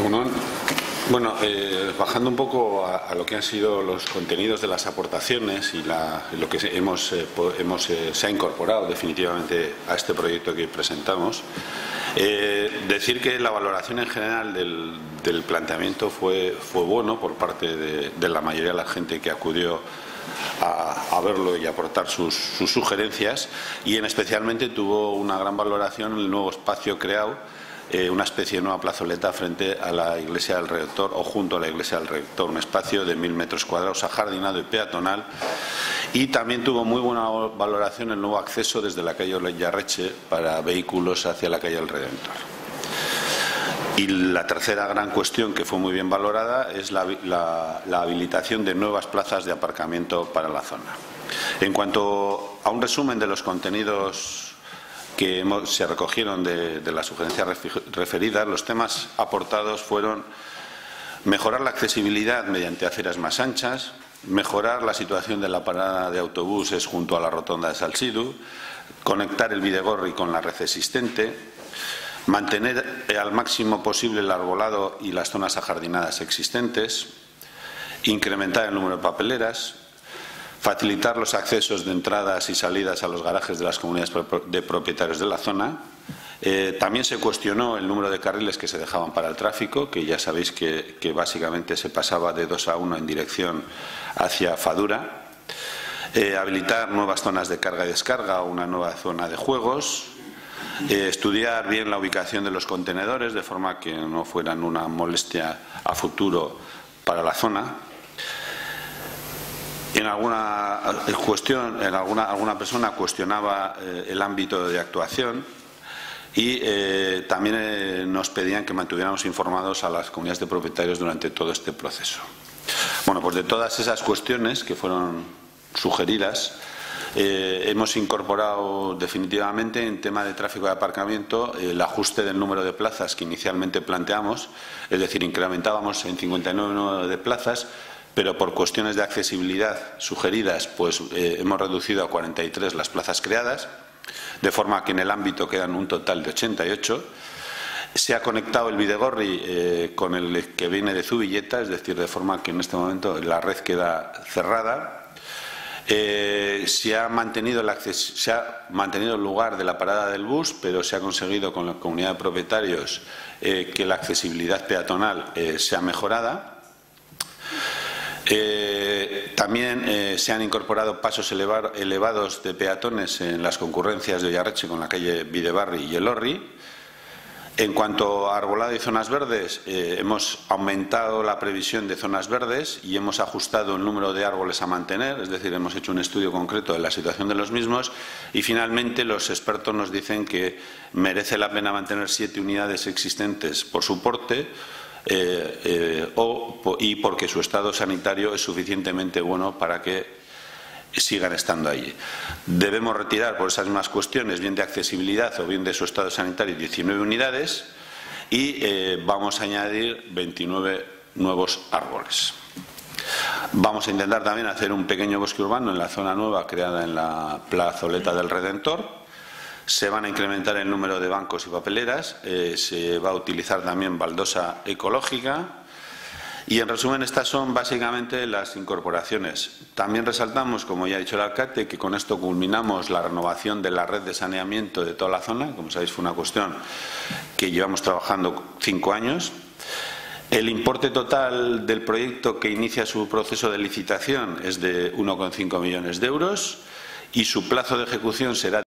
Bueno, bajando un poco a lo que han sido los contenidos de las aportaciones y lo que se ha incorporado definitivamente a este proyecto que presentamos, decir que la valoración en general del planteamiento fue bueno por parte de la mayoría de la gente que acudió a verlo y aportar sus sugerencias, y especialmente tuvo una gran valoración el nuevo espacio creado, una especie de nueva plazoleta frente a la Iglesia del Redentor o junto a la Iglesia del Redentor, un espacio de 1000 metros cuadrados ajardinado y peatonal. Y también tuvo muy buena valoración el nuevo acceso desde la calle Ollarreche para vehículos hacia la calle del Redentor. Y la tercera gran cuestión que fue muy bien valorada es la habilitación de nuevas plazas de aparcamiento para la zona. En cuanto a un resumen de los contenidos que se recogieron de las sugerencias referidas, los temas aportados fueron mejorar la accesibilidad mediante aceras más anchas, mejorar la situación de la parada de autobuses junto a la rotonda de Salsidu, conectar el Bidegorri con la red existente, mantener al máximo posible el arbolado y las zonas ajardinadas existentes, incrementar el número de papeleras, facilitar los accesos de entradas y salidas a los garajes de las comunidades de propietarios de la zona. También se cuestionó el número de carriles que se dejaban para el tráfico, que ya sabéis que básicamente se pasaba de 2 a 1 en dirección hacia Fadura. Habilitar nuevas zonas de carga y descarga o una nueva zona de juegos. Estudiar bien la ubicación de los contenedores de forma que no fueran una molestia a futuro para la zona. En alguna persona cuestionaba el ámbito de actuación y también nos pedían que mantuviéramos informados a las comunidades de propietarios durante todo este proceso. Bueno, pues de todas esas cuestiones que fueron sugeridas, hemos incorporado definitivamente en tema de tráfico de aparcamiento el ajuste del número de plazas que inicialmente planteamos, es decir, incrementábamos en 59 número de plazas, pero por cuestiones de accesibilidad sugeridas, pues hemos reducido a 43 las plazas creadas, de forma que en el ámbito quedan un total de 88. Se ha conectado el Bidegorri con el que viene de Zubilleta, es decir, de forma que en este momento la red queda cerrada. Se ha mantenido el lugar de la parada del bus, pero se ha conseguido con la comunidad de propietarios que la accesibilidad peatonal sea mejorada. También se han incorporado pasos elevados de peatones en las concurrencias de Ollarreche con la calle Bidebarri y Elorri. En cuanto a arbolado y zonas verdes, hemos aumentado la previsión de zonas verdes y hemos ajustado el número de árboles a mantener, es decir, hemos hecho un estudio concreto de la situación de los mismos, y finalmente los expertos nos dicen que merece la pena mantener 7 unidades existentes por su porte, y porque su estado sanitario es suficientemente bueno para que sigan estando allí. Debemos retirar por esas mismas cuestiones, bien de accesibilidad o bien de su estado sanitario, 19 unidades y vamos a añadir 29 nuevos árboles. Vamos a intentar también hacer un pequeño bosque urbano en la zona nueva creada en la plazoleta del Redentor. Se van a incrementar el número de bancos y papeleras, se va a utilizar también baldosa ecológica y, en resumen, estas son básicamente las incorporaciones. También resaltamos, como ya ha dicho el alcalde, que con esto culminamos la renovación de la red de saneamiento de toda la zona. Como sabéis, fue una cuestión que llevamos trabajando 5 años. El importe total del proyecto que inicia su proceso de licitación es de 1,5 millones de euros. Y su plazo de ejecución será